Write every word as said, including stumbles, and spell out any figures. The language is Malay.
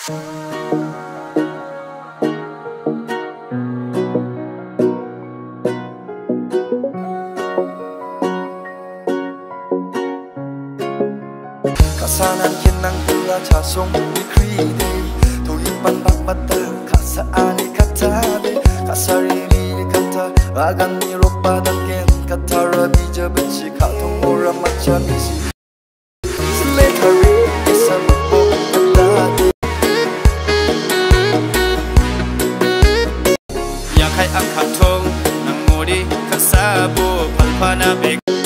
Kasanan kinang tula chasong dikride Tuhin pandak bata kasaani katade Kasariri kata ragan ni ropa daken Katara bija benci katong ora macha misi Sletari isang bok katade Yang hai ang katong nang modi kasabo palpana beg